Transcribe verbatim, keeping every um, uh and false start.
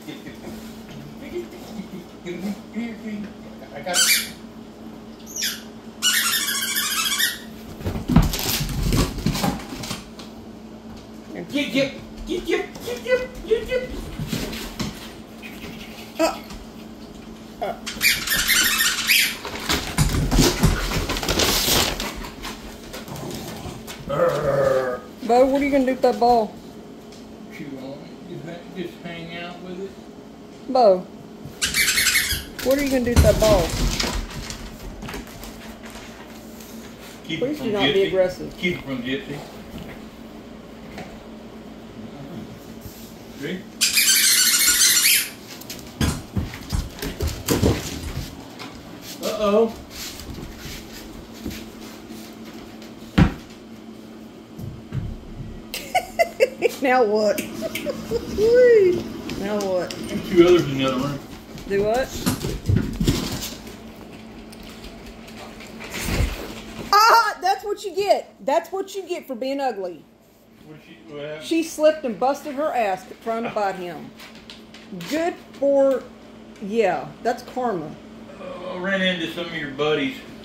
I got it. Get, get, get, get, get, get, get, get. Uh, uh. Bo, what are you gonna do with that ball? What you want? Just, just hang out with it. Bo, what are you gonna do with that ball? Keep Please it from do not Gypsy. be aggressive. Keep it from Gypsy. See? Uh-oh. Now what? Now what? Two others in the other room. Do what? Ah! That's what you get. That's what you get for being ugly. What she, what happened? She slipped and busted her ass trying to bite him. Good for... Yeah, that's karma. Uh, I ran into some of your buddies.